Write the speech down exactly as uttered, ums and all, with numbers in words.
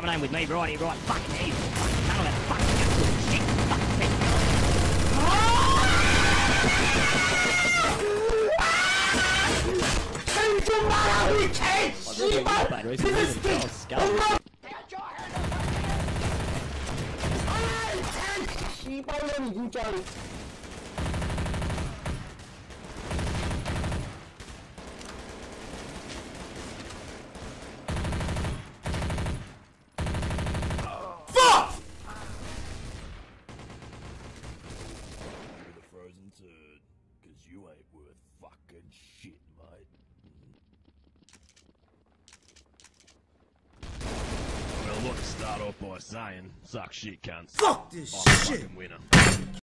coming home with me, righty, right, fucking evil. None of that fucking shit, fucking thing. Cause you ain't worth fucking shit, mate. Well, let's start off by saying, suck shit, cunts. Fuck this I'm a shit! fucking winner.